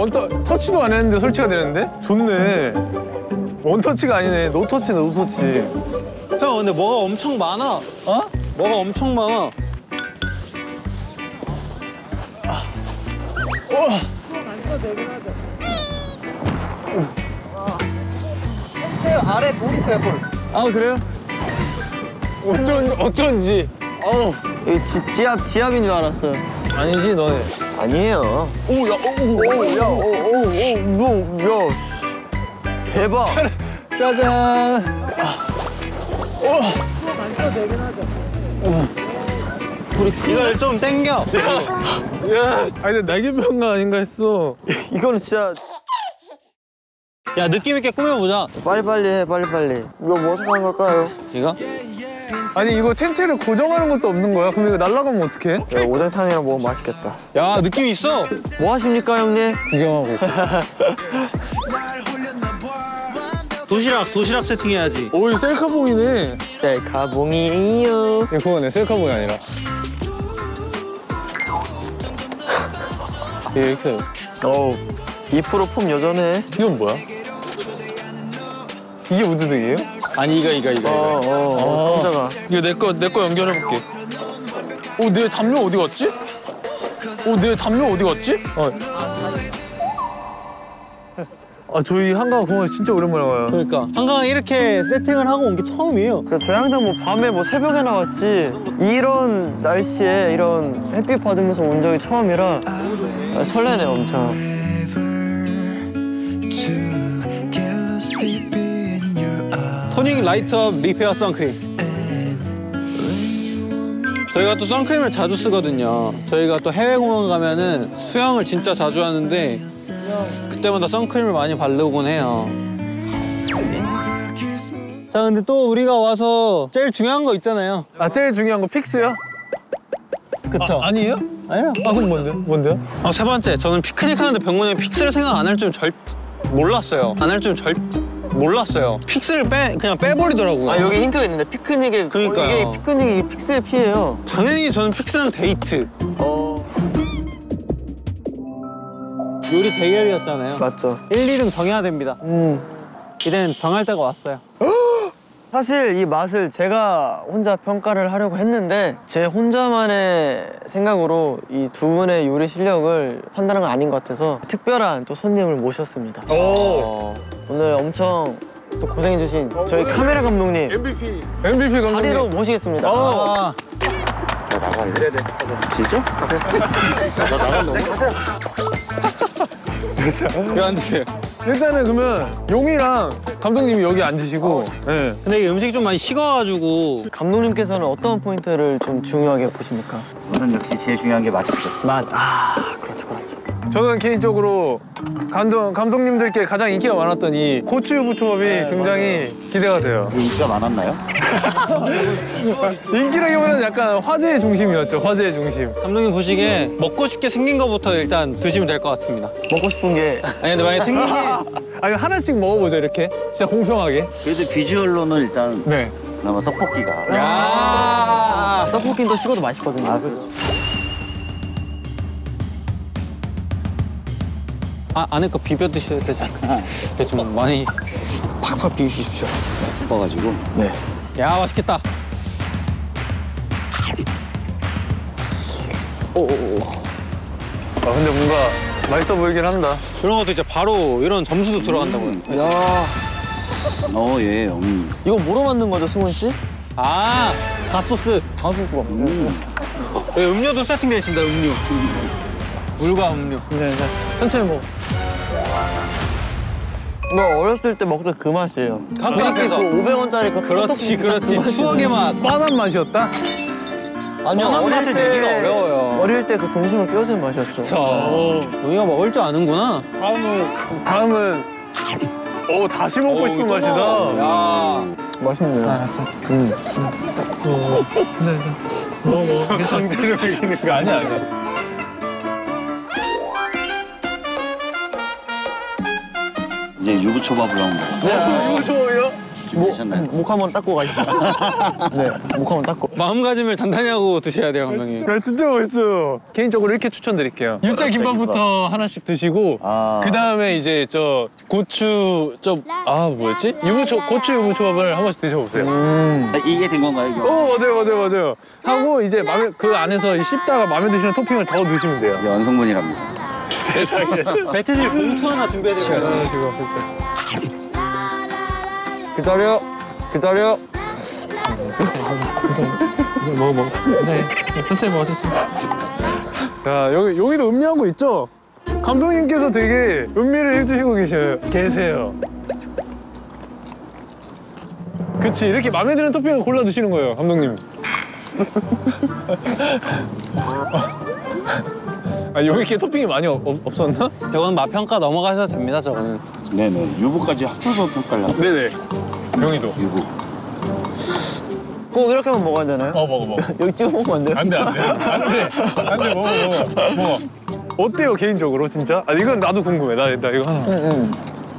터치도 안 했는데 설치가 되는데? 좋네. 원터치가 아니네. 노터치다, 노터치. 형 근데 뭐가 엄청 많아. 어? 뭐가 엄청 많아. 텐트 아래 돌 있어요, 돌. 아, 그래요? 어쩐지. 어우. 지압인 줄 알았어요. 아니지, 너네. 아니에요. 오, 야, 야. 대박. 짜잔. 이걸 좀 당겨. 야, 아니, 근데 날개병가 아닌가 했어. 이거는 진짜. 야 느낌 있게 꾸며보자. 빨리빨리 해, 빨리빨리. 이거 뭐 어떻게 하는 걸까요? 이거? 아니, 이거 텐트를 고정하는 것도 없는 거야? 그럼 이거 날아가면 어떡해? 야, 오뎅탕이랑 먹으면 맛있겠다. 야 느낌 있어. 뭐 하십니까, 형님? 구경하고 있어. 도시락 세팅해야지. 오, 이거 셀카봉이네. 셀카봉이에요. 이거 그거네, 셀카봉이 아니라. 예, 이렇게. 어우, 2% 폼 여전해. 이건 뭐야? 이게 우드등이에요? 아니 이거. 깜짝아. 이거 내 거 연결해볼게. 내 담요 어디 갔지? 내 담요 어디 갔지? 저희 한강 공원 진짜 오랜만에 와요. 그러니까 한강 이렇게 세팅을 하고 온 게 처음이에요. 저희 항상 뭐 밤에 뭐 새벽에 나왔지 이런 날씨에 이런 햇빛 받으면서 온 적이 처음이라 설레네 엄청. 토닉 라이트업 리페어 선크림. 저희가 또 선크림을 자주 쓰거든요. 저희가 또 해외 공연 가면은 수영을 진짜 자주 하는데 그때마다 선크림을 많이 바르곤 해요. 자 근데 또 우리가 와서 제일 중요한 거 있잖아요. 제일 중요한 거 픽스요? 그쵸? 아니에요? 아니요. 그럼 뭔데요? 세 번째, 저는 피크닉 하는데 병문에 픽스를 생각 안 할 줄 몰랐어요. 몰랐어요. 픽스를 그냥 빼버리더라고요. 여기 힌트가 있는데 피크닉에 그러니까요. 이게 피크닉이 픽스의 피예요. 당연히 저는 픽스랑 데이트. 요리 대결이었잖아요. 맞죠. 1, 2등 정해야 됩니다. 이제는 정할 때가 왔어요. 사실 이 맛을 제가 혼자 평가를 하려고 했는데 제 혼자만의 생각으로 이 두 분의 요리 실력을 판단한 건 아닌 것 같아서 특별한 또 손님을 모셨습니다. 오늘 엄청 또 고생해주신 저희 카메라 감독님 MVP 감독님. 자리로 모시겠습니다. 아, 왜 앉으세요? 일단은 그러면 용이랑 감독님이 여기 앉으시고. 네. 근데 이게 음식이 좀 많이 식어가지고 감독님께서는 어떤 포인트를 좀 중요하게 보십니까? 저는 역시 제일 중요한 게 맛이죠. 맛. 그렇죠, 그렇죠. 저는 개인적으로 감독님들께 가장 인기가 많았던 이 고추 유부초밥이 굉장히 기대가 돼요. 인기가 많았나요? 인기라기보다는 약간 화제의 중심이었죠. 화제의 중심. 감독님 보시기에 먹고 싶게 생긴 거부터 일단 드시면 될 것 같습니다. 먹고 싶은 게 아니 근데 만약에 생긴 게 아니 하나씩 먹어보죠 이렇게. 진짜 공평하게. 그래도 비주얼로는 일단 네. 그나마 떡볶이가. 야, 떡볶이는 또 식어도 맛있거든요. 안에 거 비벼 드셔야 되지 않나? 좀 많이 팍팍 비비십시오. 섞어가지고. 네. 야, 맛있겠다. 근데 뭔가 맛있어 보이긴 한다. 이런 것도 이제 바로 이런 점수도 들어간다고요. 야, 예. 이거 뭐로 만든 거죠, 승훈 씨? 아, 갓소스. 다수가. 여기 음료도 세팅되어 있습니다, 음료. 물과 음료. 네. 천천히 먹어. 뭐 어렸을 때 먹던 그 맛이에요. 학교에서. 그 500원짜리 그 그렇지, 그렇지. 맛이에요. 추억의 맛. 뻔한 맛이었다? 아니요, 뻔한 어릴 맛을 때 내기가 어려워요. 어릴 때 그 동심을 끼워주는 맛이었어. 우리가 먹을 줄 아는구나. 다음은 다시 먹고 싶은 맛이다. 야, 맛있네요. 알았어. 먹어. 상대를 먹이는 거 아니야. 이제 유부초밥을 한번 이거 좋아요? 준비되셨나요? 목 한번 닦고 가시죠. 네, 목 한번 닦고. 마음가짐을 단단히 하고 드셔야 돼요, 감독님. 야, 진짜 맛있어요. 개인적으로 이렇게 추천드릴게요. 육자 김밥부터 하나씩 드시고 아. 그 다음에 이제 저 고추 뭐였지? 고추 유부초밥을 한 번씩 드셔보세요. 이게 된 건가요? 이게? 맞아요. 하고 이제 그 안에서 씹다가 마음에 드시는 토핑을 더 드시면 돼요. 이게 완성본이랍니다. 세상에. 배트질 봉투 하나 준비해드릴게요. 기다려. 먹어. 천천히 먹어. 자, 여기 용이도 음미한 거 있죠? 감독님께서 되게 음미를 해주시고 계세요. 그치, 이렇게 마음에 드는 토핑을 골라 드시는 거예요, 감독님. 여기 이렇게 토핑이 많이 없었나? 이건 맛 평가 넘어가셔도 됩니다, 저거는. 네네. 유부까지 합쳐서 평가를 합니다. 네네. 용이도. 유부. 꼭 이렇게만 먹어야 되나요? 먹어. 여기 찍어 먹으면 안 돼요? 안 돼, 먹어. 어때요, 개인적으로, 진짜? 이건 나도 궁금해. 나 이거 하나. 응.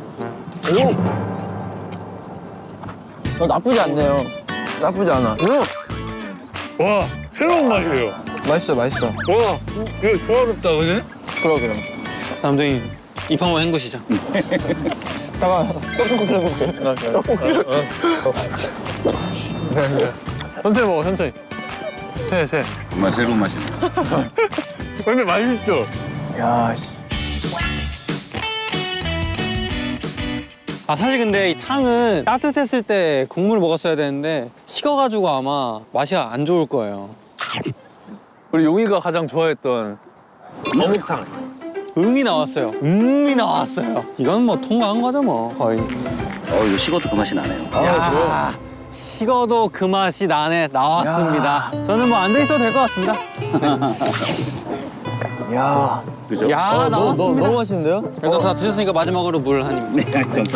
나쁘지 않네요. 나쁘지 않아. 와, 새로운 맛이에요. 맛있어. 와, 이거 조화롭다, 그지? 그럼. 감독님, 입 한번 헹구시죠. 다가 떡국 끓여볼게. 천천히 먹어, 천천히. 세. 정말 새로운 맛입니다. 근데 맛있죠? 야, 씨. 사실 근데 이 탕은 따뜻했을 때 국물을 먹었어야 되는데 식어가지고 아마 맛이 안 좋을 거예요. 우리 용이가 가장 좋아했던 어묵탕. 응이 나왔어요. 이건 뭐 통과한 거죠, 뭐 거의. 이거 식어도 그 맛이 나네요. 야, 식어도 그 맛이 나왔습니다. 저는 뭐 앉아 있어도 될 것 같습니다. 야. 그죠? 야, 나왔습니다. 너무 맛있는데요? 그래도 다 드셨으니까 마지막으로 물 한 입. 네, 감사합니다.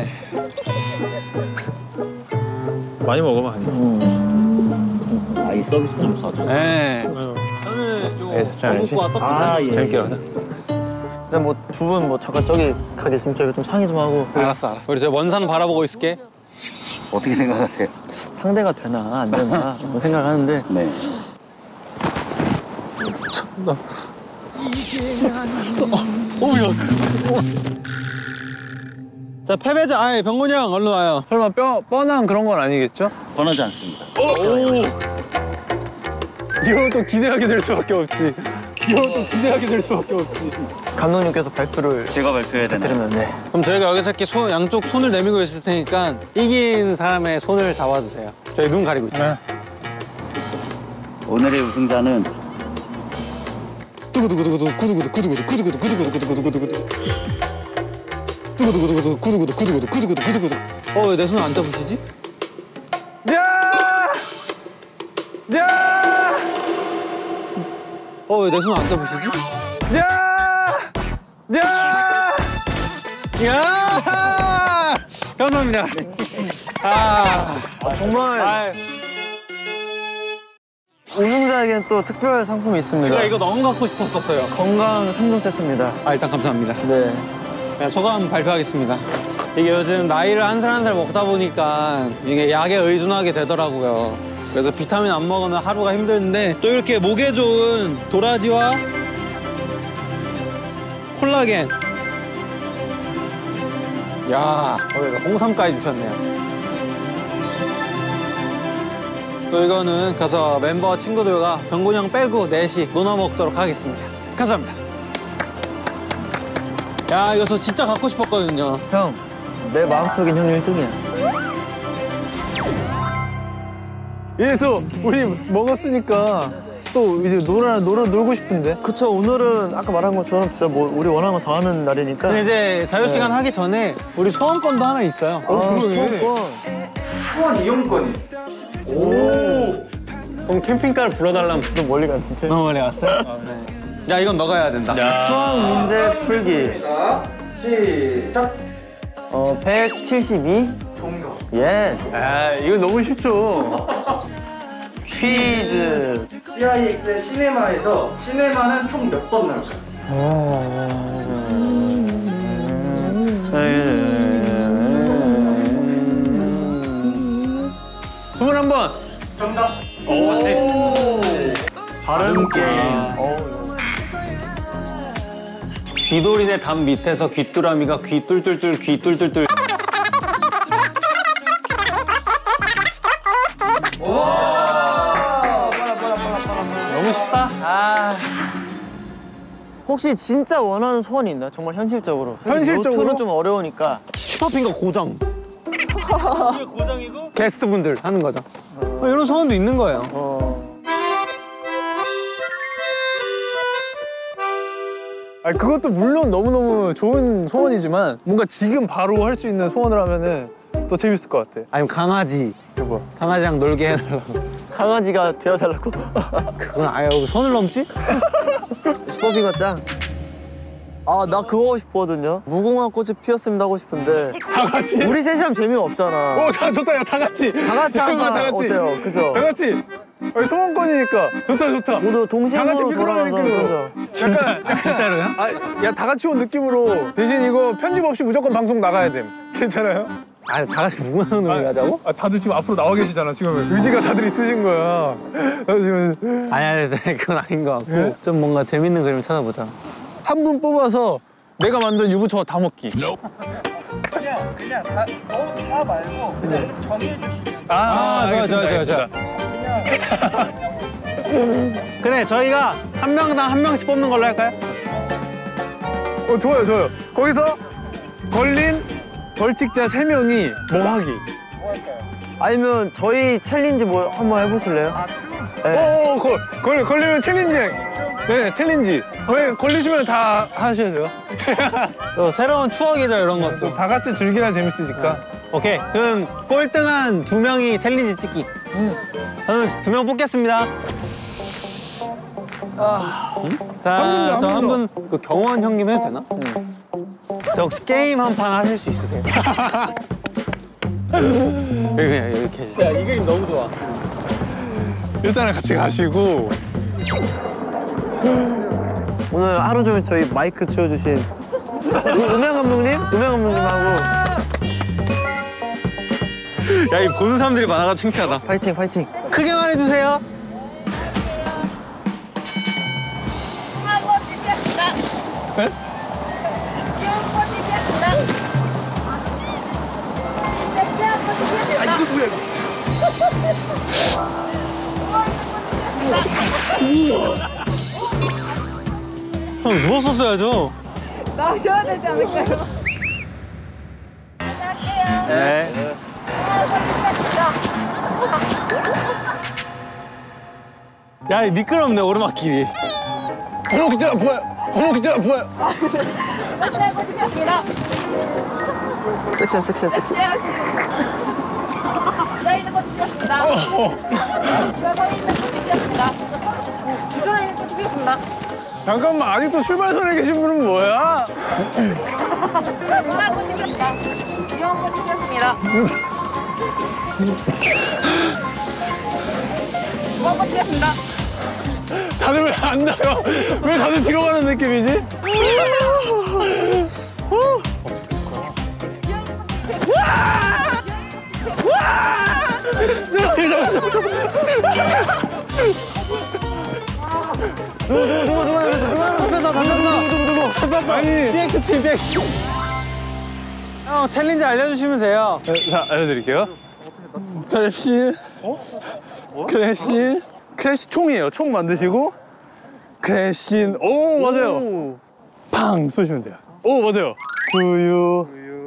많이 먹어, 많이. 이 서비스 좀 써줘. 네. 네, 잘 알지? 예. 재밌게 하자. 근데 뭐 두 분 뭐 잠깐 저기 가겠으면 저희가 좀 상의 좀 하고 알았어. 우리 저 먼산 바라보고 있을게. 어떻게 생각하세요? 상대가 되나 안 되나 뭐 생각하는데 네. 자, 패배자, 병곤이 형 얼른 와요. 설마 뻔한 그런 건 아니겠죠? 권하지 않습니다. 이걸 또 기대하게 될 수밖에 없지. 이거 좀 기대하게 될 수밖에 없지. 감독님께서 발표를 제가 발표해야 되나요? 드리면 네. 그럼 저희가 여기서 이렇게 양쪽 손을 내밀고 있을 테니까 이긴 사람의 손을 잡아주세요. 저희 눈 가리고 있죠. 오늘의 우승자는 두구두구두구두 구두구두 구두구두 구두구두 구두구두 구두구두 구두구두 두구두구두구두 구두구두 구두구두 구두구두 구두구두. 왜 내 손 안 잡으시지? 야! 야! 왜 내 손 안 잡으시지? 야! 야! 야! 감사합니다. 정말 우승자에겐 또 특별 상품이 있습니다. 제가 이거 너무 갖고 싶었었어요. 건강 3종 세트입니다. 일단 감사합니다. 네. 소감 발표하겠습니다. 이게 요즘 나이를 한 살 한 살 먹다 보니까 이게 약에 의존하게 되더라고요. 그래서 비타민 안 먹으면 하루가 힘든데 또 이렇게 목에 좋은 도라지와 콜라겐. 야, 홍삼까지 주셨네요. 또 이거는 가서 멤버 친구들과 병곤이 형 빼고 넷이 나눠 먹도록 하겠습니다. 감사합니다. 야, 이거 저 진짜 갖고 싶었거든요. 형, 내 마음속엔 형이 1등이야. 이제 또 우리 먹었으니까 또 이제 놀고 싶은데. 그쵸, 오늘은 아까 말한 것처럼 진짜 뭐 우리 원하는 거 다 하는 날이니까. 근데 이제 자유시간 하기 전에 우리 소원권도 하나 있어요. 수업권. 소원 이용권이. 오! 그럼 캠핑카를 불러달라면 좀 멀리 갔는데. 너무 멀리 왔어요? 네. 야, 이건 너가 해야 된다. 수학 문제 풀기. 시작! 172? 종교. 예스. 아, 이거 너무 쉽죠. 퀴즈. CIX의 시네마에서 시네마는 총 몇 번 나올까요? 21번. 정답. 발음 게임. 귀돌이네 담 밑에서 귀뚜라미가 귀 뚫뚫뚫 귀 뚫뚫뚫. 너무 쉽다. 혹시 진짜 원하는 소원이 있나요? 정말 현실적으로. 현실적으로? 노트는 좀 어려우니까. 슈퍼핑거 고정. 이게 고정이고? 게스트분들 하는 거죠. 이런 소원도 있는 거예요. 아니, 그것도 물론 너무너무 좋은 소원이지만 뭔가 지금 바로 할 수 있는 소원을 하면은 더 재밌을 것 같아. 아니면 강아지. 여보. 강아지랑 놀게 해달라고. 강아지가 되어달라고. 그건 아예 선을 넘지? 슈퍼핑거 짱. 아, 나 그거 하고 싶거든요. 무궁화 꽃이 피었습니다 하고 싶은데. 다 같이? 우리 셋이 하면 재미가 없잖아. 다 좋다, 야, 다 같이. 다 같이 하면 어때요? 그죠? 다 같이. 아니, 소원권이니까. 좋다. 모두 다 같이 동심으로 피곤한 돌아가서. 느낌으로. 그죠? 약간 진짜로요? 야, 다 같이 온 느낌으로 대신 이거 편집 없이 무조건 방송 나가야 됨. 괜찮아요? 다 같이 무궁화 놀이 하자고? 다들 지금 앞으로 나와 계시잖아. 지금 의지가 다들 있으신 거야. 나도 지금 아니, 그건 아닌 것 같고. 좀 뭔가 재밌는 그림을 찾아보자. 한 분 뽑아서 내가 만든 유부초밥 다 먹기. 그냥 다 말고 그냥 좀 정해주시면. 좋아. 그래, 저희가 한 명당 한 명씩 뽑는 걸로 할까요? 좋아요. 거기서 걸린 벌칙자 3명이 뭐 하기. 아니면 저희 챌린지 뭐 한번 해보실래요? 네. 걸리면 챌린지. 네, 챌린지. 왜 걸리시면 다 하셔야 돼요. 또 새로운 추억이죠, 이런 것도. 다 같이 즐기나 재밌으니까. 오케이, 그럼 꼴등한 2명이 챌린지 찍기. 저는 2명 뽑겠습니다. 자, 저 한 분, 그 경원 형님 해도 되나? 저 혹시 게임 한 판 하실 수 있으세요? 그냥 이렇게 해주세요. 야, 이 그림 너무 좋아. 일단은 같이 가시고. 오늘 하루 종일 저희 마이크 채워주신 음향 감독님하고 야, 이 보는 사람들이 많아가지고 창피하다. 파이팅. 크게 말해주세요. 형 누웠었어야죠. 나오셔야 되지 않을까요? 네. 야, 이 미끄럽네 오르막길이. 허벅지 아파요. 허벅지 아파요. 섹션. 나 있는 거 드렸습니다. 나 있는 거 드렸습니다. 주변에 있는 거 드렸습니다. 잠깐만, 아직도 출발선에 계신 분은 뭐야? 이용한 거 드렸습니다. 이용한 거 드렸습니다. 이용한 거 드렸습니다. 다들 왜 안 나요? 왜 다들 뒤로 가는 느낌이지? 형 챌린지 알려주시면 돼요. 자, 알려드릴게요. 크래쉬. 크래쉬. 크래쉬 총이에요. 총 만드시고 크래쉬. 오, 맞아요. 팡 쏘시면 돼요. 오, 맞아요. 두유.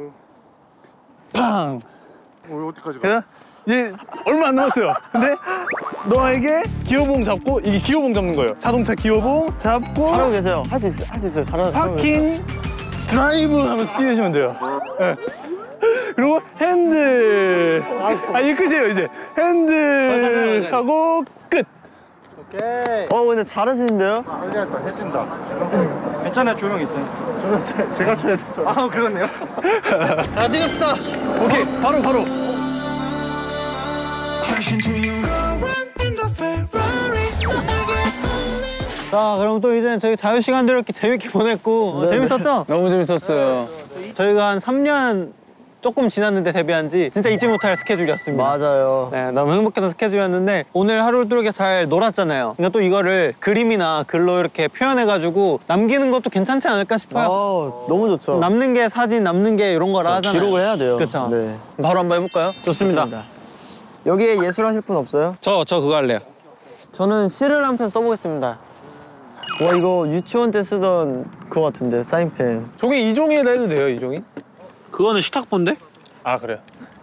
팡. 어디까지 가? 이제 얼마 안 남았어요. 근데 너에게 기어봉 잡고, 이게 기어봉 잡는 거예요. 자동차 기어봉 잡고 잘하고 계세요. 할 수 있어요. 잘하고 파킹 드라이브 하면서 뛰시면 돼요. 네. 그리고 핸들. 이게 끝이에요. 이제 핸들 하고 끝. 오케이. 근데 잘하시는데요? 알겠다, 해준다. 괜찮아요, 조용히 있어요. 제가 쳐야 되죠. 아, 그렇네요. 자, 뛰읍시다. 오케이, 바로. 자, 그럼 또 이제 저희 자유 시간대로 이렇게 재밌게 보냈고 재밌었죠? 너무 재밌었어요. 저희가 한 3년 조금 지났는데 데뷔한 지 진짜 잊지 못할 스케줄이었습니다. 맞아요. 네, 너무 행복했던 스케줄이었는데 오늘 하루도 이렇게 잘 놀았잖아요. 그러니까 또 이거를 그림이나 글로 이렇게 표현해가지고 남기는 것도 괜찮지 않을까 싶어요. 너무 좋죠. 남는 게 사진, 남는 게 이런 거라 하잖아요. 기록을 해야 돼요. 그쵸? 네. 바로 한번 해볼까요? 좋습니다. 여기에 예술 하실 분 없어요? 저 그거 할래요. 저는 시를 한 편 써보겠습니다. 와, 이거 유치원 때 쓰던 그거 같은데, 사인펜. 종이 이종이에다 해도 돼요, 이종이? 그거는 식탁본데? 아, 그래요?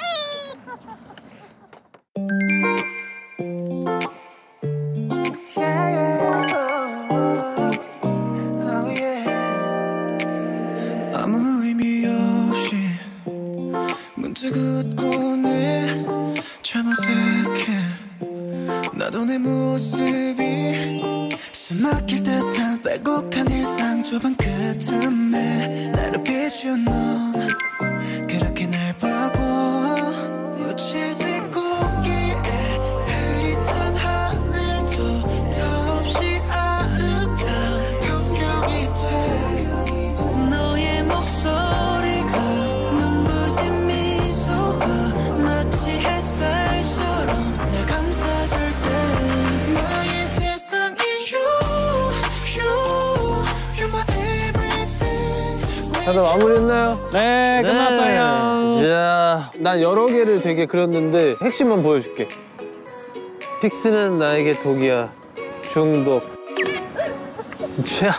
아무 의미 없이 문득 웃곤 해 참 어색해 나도 내 모습이 숨막힐 듯한 왜곡한 일상 좁은 그 틈에 나를 비춘 넌 그렇게 날 보고 무채색 꽃길에 흐릿한 하늘도 더없이 아름다운 풍경이 돼 너의 목소리가 눈부신 미소가 마치 햇살처럼 날 감싸줄 때 나의 세상이 You're my everything 다들 마무리했나요? 네, 끝났어요. 이야, 난 여러 개를 되게 그렸는데 핵심만 보여줄게. 픽스는 나에게 독이야. 중독. 자,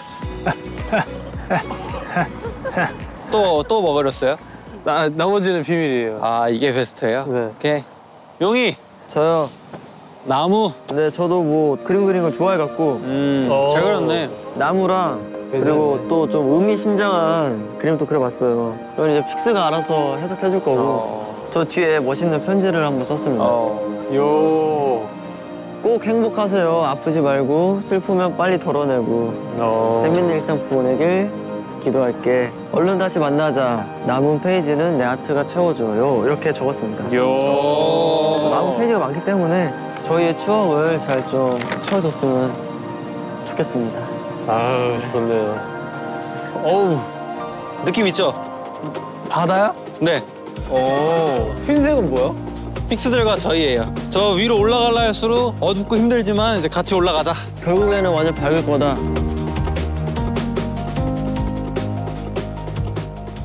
또 뭐 그렸어요? 나머지는 비밀이에요. 아, 이게 베스트예요? 네. 오케이. 용이, 저요. 나무. 네, 저도 뭐 그림 그리는 거 좋아해갖고 잘 그렸네. 나무랑 그리고 또 좀 의미심장한 그림도 그려봤어요. 이건 이제 픽스가 알아서 해석해줄 거고 저 뒤에 멋있는 편지를 한번 썼습니다. 요. 꼭 행복하세요. 아프지 말고 슬프면 빨리 덜어내고 재밌는 일상 보내길 기도할게. 얼른 다시 만나자. 남은 페이지는 내 아트가 채워줘요. 이렇게 적었습니다. 남은 페이지가 많기 때문에 저희의 추억을 잘 좀 채워줬으면 좋겠습니다. 아유, 좋네요. 어우, 느낌 있죠? 바다야? 네. 오, 흰색은 뭐야? 픽스들과 저희예요. 저 위로 올라가려 할수록 어둡고 힘들지만 이제 같이 올라가자. 결국에는 완전 밝을 거다.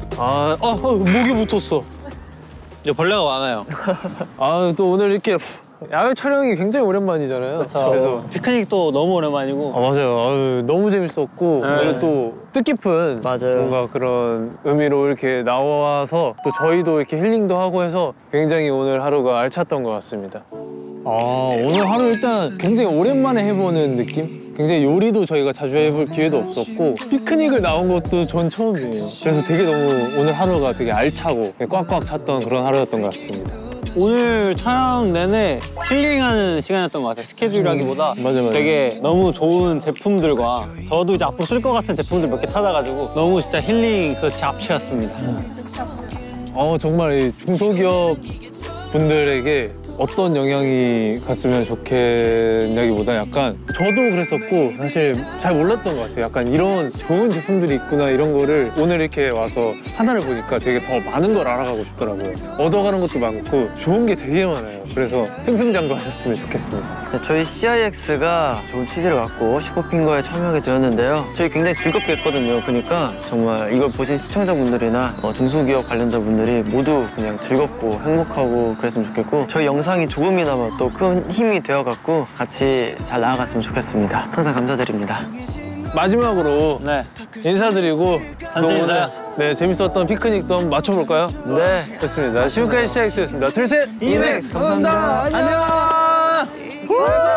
목이 붙었어. 이제 벌레가 많아요. 아, 또 오늘 이렇게 야외 촬영이 굉장히 오랜만이잖아요. 그래서 피크닉도 너무 오랜만이고. 맞아요. 아유, 너무 재밌었고 그리고 또 뜻깊은 맞아요. 뭔가 그런 의미로 이렇게 나와서 또 저희도 이렇게 힐링도 하고 해서 굉장히 오늘 하루가 알찼던 것 같습니다. 오늘 하루 일단 굉장히 오랜만에 해보는 느낌? 굉장히 요리도 저희가 자주 해볼 기회도 없었고 피크닉을 나온 것도 전 처음이에요. 그래서 되게 너무 오늘 하루가 되게 알차고 꽉꽉 찼던 그런 하루였던 것 같습니다. 오늘 촬영 내내 힐링하는 시간이었던 것 같아요. 스케줄이라기보다 맞아. 되게 너무 좋은 제품들과 저도 이제 앞으로 쓸 것 같은 제품들 몇 개 찾아가지고 너무 진짜 힐링 그 잡채였습니다. 정말 이 중소기업 분들에게 어떤 영향이 갔으면 좋겠냐기보다 약간 저도 그랬었고 사실 잘 몰랐던 것 같아요. 약간 이런 좋은 제품들이 있구나 이런 거를 오늘 이렇게 와서 하나를 보니까 되게 더 많은 걸 알아가고 싶더라고요. 얻어가는 것도 많고 좋은 게 되게 많아요. 그래서 승승장구하셨으면 좋겠습니다. 네, 저희 CIX가 좋은 취지를 갖고 슈퍼핑거에 참여하게 되었는데요. 저희 굉장히 즐겁게 했거든요. 그러니까 정말 이걸 보신 시청자분들이나 중소기업 관련자분들이 모두 그냥 즐겁고 행복하고 그랬으면 좋겠고 저희 영상이 조금이나마 또 큰 힘이 되어갖고 같이 잘 나아갔으면 좋겠습니다. 항상 감사드립니다. 마지막으로 네. 인사드리고 단체 또 오늘 인사요? 네, 재밌었던 피크닉도 한번 맞춰볼까요? 네. 좋습니다. 지금까지 CIX였습니다. 둘, 셋! 이넥스 감사합니다. 안녕!